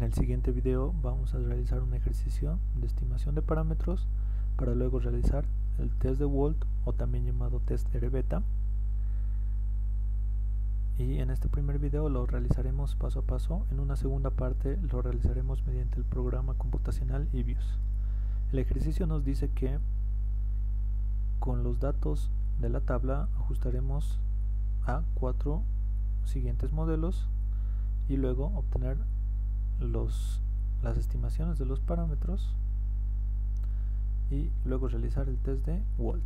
En el siguiente video vamos a realizar un ejercicio de estimación de parámetros para luego realizar el test de Wald o también llamado test R-beta. Y en este primer video lo realizaremos paso a paso. En una segunda parte lo realizaremos mediante el programa computacional EViews. El ejercicio nos dice que con los datos de la tabla ajustaremos a 4 siguientes modelos y luego obtener las estimaciones de los parámetros y luego realizar el test de Wald.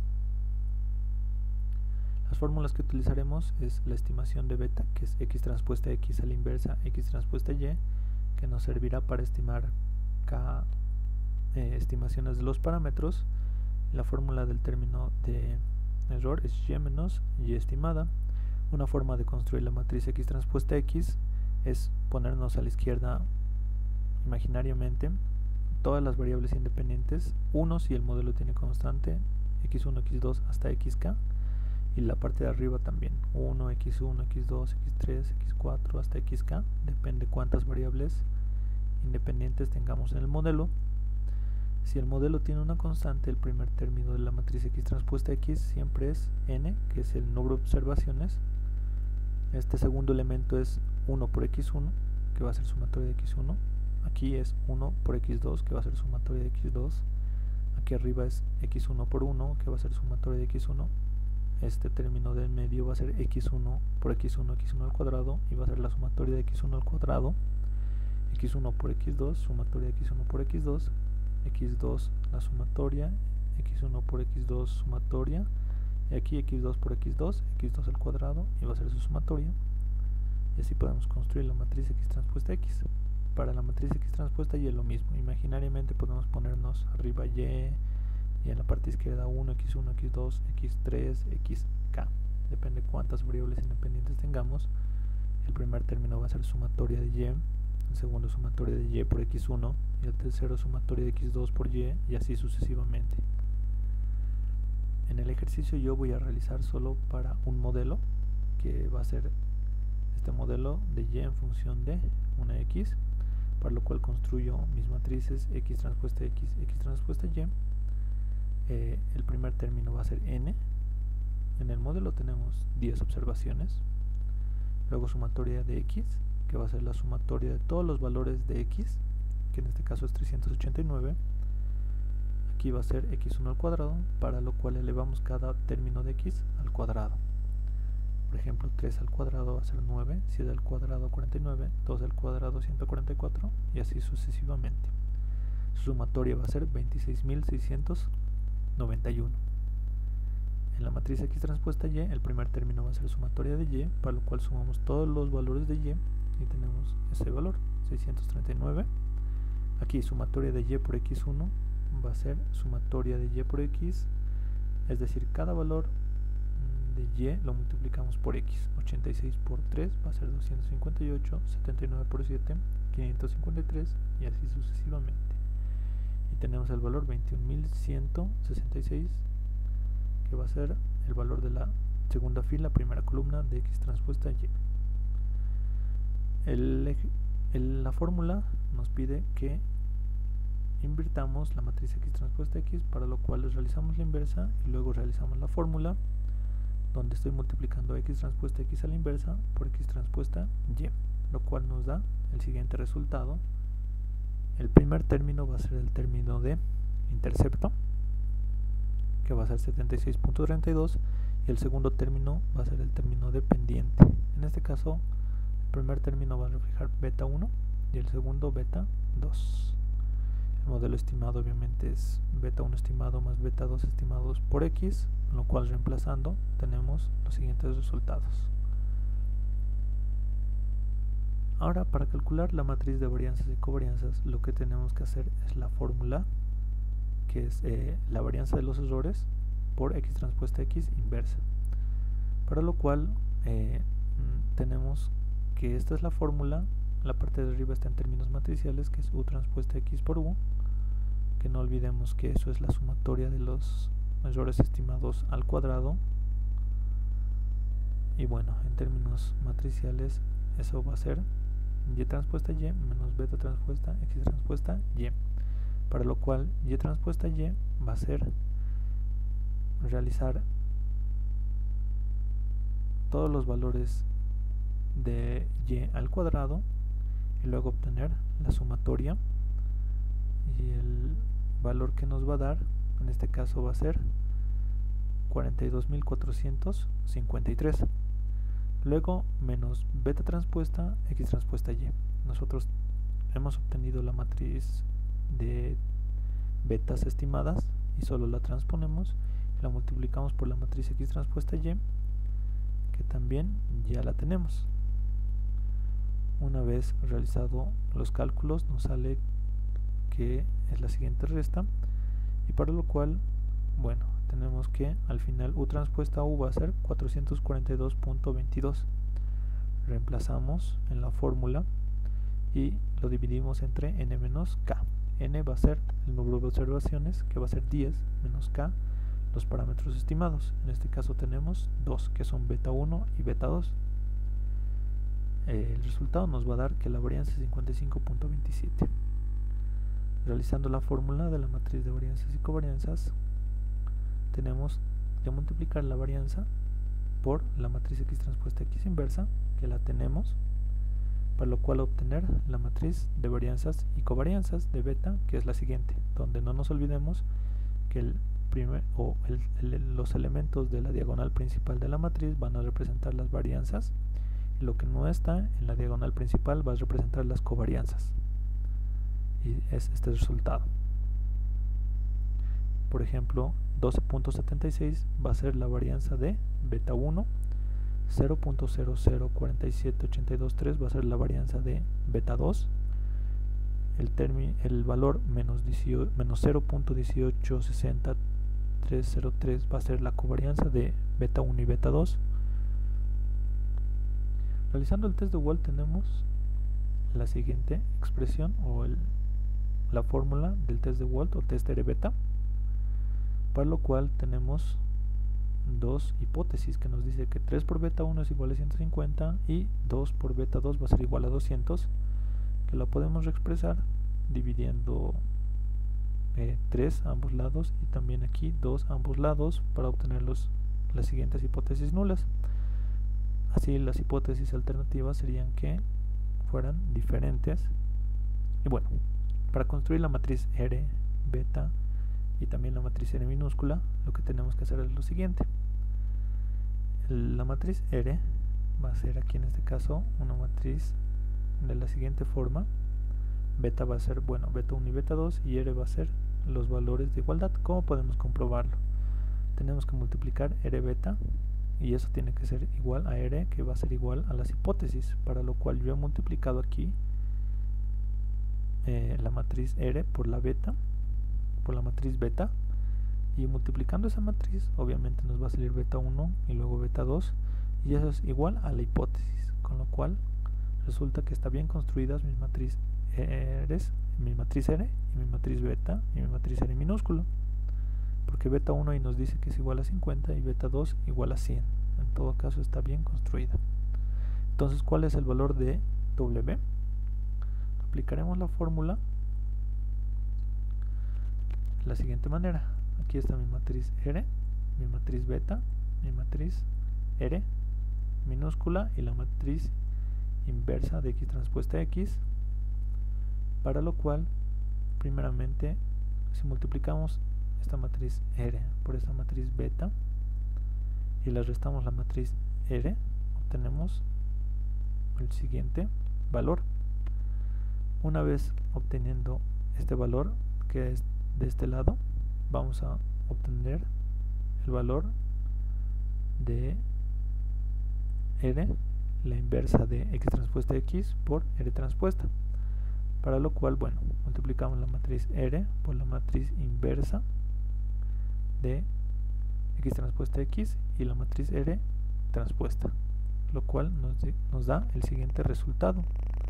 Las fórmulas que utilizaremos es la estimación de beta, que es x transpuesta x a la inversa x transpuesta y, que nos servirá para estimar cada estimaciones de los parámetros. La fórmula del término de error es y menos y estimada. Una forma de construir la matriz x transpuesta x es ponernos a la izquierda imaginariamente todas las variables independientes, 1 si el modelo tiene constante, x1, x2 hasta xk, y la parte de arriba también, 1, x1, x2, x3, x4 hasta xk, depende cuántas variables independientes tengamos en el modelo. Si el modelo tiene una constante, el primer término de la matriz x transpuesta x siempre es n, que es el número de observaciones. Este segundo elemento es 1 por x1, que va a ser sumatoria de x1. Aquí es 1 por x2, que va a ser sumatoria de x2. Aquí arriba es x1 por 1, que va a ser sumatoria de x1. Este término del medio va a ser x1 por x1, x1 al cuadrado, y va a ser la sumatoria de x1 al cuadrado. x1 por x2, sumatoria de x1 por x2. x2 la sumatoria, x1 por x2 sumatoria, y aquí x2 por x2, x2 al cuadrado, y va a ser su sumatoria. Y así podemos construir la matriz x transpuesta x. Para la matriz x transpuesta y es lo mismo. Imaginariamente podemos ponernos arriba y en la parte izquierda 1, x1, x2, x3, xk. Depende cuántas variables independientes tengamos. El primer término va a ser sumatoria de y, el segundo sumatoria de y por x1, y el tercero sumatoria de x2 por y así sucesivamente. En el ejercicio yo voy a realizar solo para un modelo, que va a ser este modelo de y en función de una x, para lo cual construyo mis matrices x transpuesta x, x transpuesta y. El primer término va a ser n. En el modelo tenemos 10 observaciones. Luego sumatoria de x, que va a ser la sumatoria de todos los valores de x, que en este caso es 389. Aquí va a ser x1 al cuadrado, para lo cual elevamos cada término de x al cuadrado. Por ejemplo, 3 al cuadrado va a ser 9, 7 al cuadrado 49, 2 al cuadrado 144, y así sucesivamente. Su sumatoria va a ser 26.691. En la matriz x transpuesta y, el primer término va a ser sumatoria de y, para lo cual sumamos todos los valores de y, y tenemos ese valor, 639. Aquí sumatoria de y por x1 va a ser sumatoria de y por x, es decir, cada valor de y lo multiplicamos por x. 86 por 3 va a ser 258, 79 por 7, 553, y así sucesivamente. Y tenemos el valor 21.166, que va a ser el valor de la segunda fila, primera columna de x transpuesta y. La fórmula nos pide que invirtamos la matriz x transpuesta x, para lo cual realizamos la inversa y luego realizamos la fórmula, donde estoy multiplicando x transpuesta x a la inversa por x transpuesta y, lo cual nos da el siguiente resultado. El primer término va a ser el término de intercepto, que va a ser 76.32, y el segundo término va a ser el término de pendiente. En este caso, el primer término va a reflejar beta 1 y el segundo beta 2. El modelo estimado obviamente es beta 1 estimado más beta 2 estimados por x, con lo cual reemplazando tenemos los siguientes resultados. Ahora, para calcular la matriz de varianzas y covarianzas, lo que tenemos que hacer es la fórmula, que es la varianza de los errores por x transpuesta x inversa, para lo cual tenemos que esta es la fórmula. La parte de arriba está en términos matriciales, que es u transpuesta x por u, que no olvidemos que eso es la sumatoria de los errores estimados al cuadrado. Y bueno, en términos matriciales eso va a ser y transpuesta y menos beta transpuesta x transpuesta y, para lo cual y transpuesta y va a ser realizar todos los valores de y al cuadrado y luego obtener la sumatoria, y el valor que nos va a dar en este caso va a ser 42.453. Luego menos beta transpuesta x transpuesta y. Nosotros hemos obtenido la matriz de betas estimadas y solo la transponemos y la multiplicamos por la matriz x transpuesta y, que también ya la tenemos. Una vez realizado los cálculos nos sale que es la siguiente resta, y para lo cual, bueno, tenemos que al final u transpuesta u va a ser 442.22. Reemplazamos en la fórmula y lo dividimos entre n menos k. N va a ser el número de observaciones, que va a ser 10, menos k, los parámetros estimados. En este caso tenemos 2, que son beta 1 y beta 2. El resultado nos va a dar que la varianza es 55.27. Realizando la fórmula de la matriz de varianzas y covarianzas, tenemos que multiplicar la varianza por la matriz x transpuesta x inversa, que la tenemos, para lo cual obtener la matriz de varianzas y covarianzas de beta, que es la siguiente, donde no nos olvidemos que los elementos de la diagonal principal de la matriz van a representar las varianzas, y lo que no está en la diagonal principal va a representar las covarianzas, y es este resultado. Por ejemplo, 12.76 va a ser la varianza de beta 1, 0.0047823 va a ser la varianza de beta 2, el valor menos 0.1860303 va a ser la covarianza de beta 1 y beta 2. Realizando el test de Wald tenemos la siguiente expresión, o la fórmula del test de Wald o test R beta, para lo cual tenemos dos hipótesis que nos dice que 3 por beta 1 es igual a 150 y 2 por beta 2 va a ser igual a 200, que lo podemos reexpresar dividiendo 3 a ambos lados y también aquí 2 a ambos lados para obtener las siguientes hipótesis nulas. Así las hipótesis alternativas serían que fueran diferentes. Y bueno, para construir la matriz R beta y también la matriz R minúscula, lo que tenemos que hacer es lo siguiente. La matriz R va a ser aquí en este caso una matriz de la siguiente forma. Beta va a ser, bueno, beta 1 y beta 2, y R va a ser los valores de igualdad. ¿Cómo podemos comprobarlo? Tenemos que multiplicar R beta, y eso tiene que ser igual a R, que va a ser igual a las hipótesis, para lo cual yo he multiplicado aquí la matriz R por la matriz beta, y multiplicando esa matriz obviamente nos va a salir beta 1 y luego beta 2, y eso es igual a la hipótesis, con lo cual resulta que están bien construidas mis matriz R y mi matriz beta y mi matriz R minúscula, porque beta 1 ahí nos dice que es igual a 50 y beta 2 igual a 100. En todo caso está bien construida. Entonces, ¿cuál es el valor de W? Aplicaremos la fórmula de la siguiente manera. Aquí está mi matriz R, mi matriz beta, mi matriz R minúscula y la matriz inversa de x transpuesta x, para lo cual primeramente si multiplicamos esta matriz R por esta matriz beta y le restamos la matriz R, obtenemos el siguiente valor. Una vez obteniendo este valor, que es de este lado, vamos a obtener el valor de R, la inversa de x transpuesta x por R transpuesta, para lo cual, bueno, multiplicamos la matriz R por la matriz inversa de x transpuesta x y la matriz R transpuesta, lo cual nos da el siguiente resultado.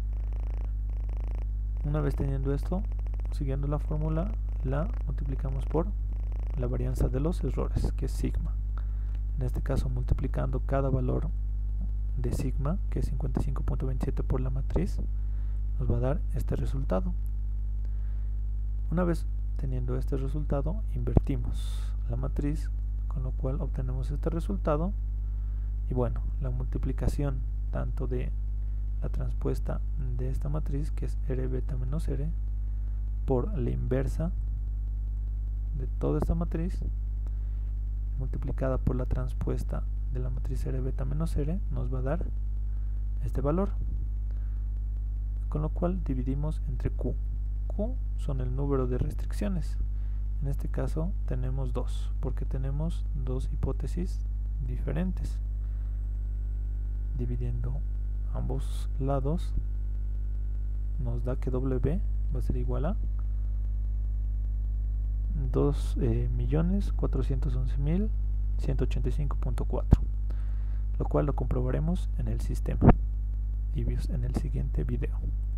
Una vez teniendo esto, siguiendo la fórmula, la multiplicamos por la varianza de los errores, que es sigma. En este caso, multiplicando cada valor de sigma, que es 55.27 por la matriz, nos va a dar este resultado. Una vez teniendo este resultado, invertimos la matriz, con lo cual obtenemos este resultado. Y bueno, la multiplicación tanto de la transpuesta de esta matriz, que es R beta menos R, por la inversa de toda esta matriz, multiplicada por la transpuesta de la matriz R beta menos R, nos va a dar este valor, con lo cual dividimos entre Q. Q son el número de restricciones. En este caso tenemos 2, porque tenemos dos hipótesis diferentes. Dividiendo ambos lados nos da que W va a ser igual a 2.411.185.4, lo cual lo comprobaremos en el sistema y en el siguiente video.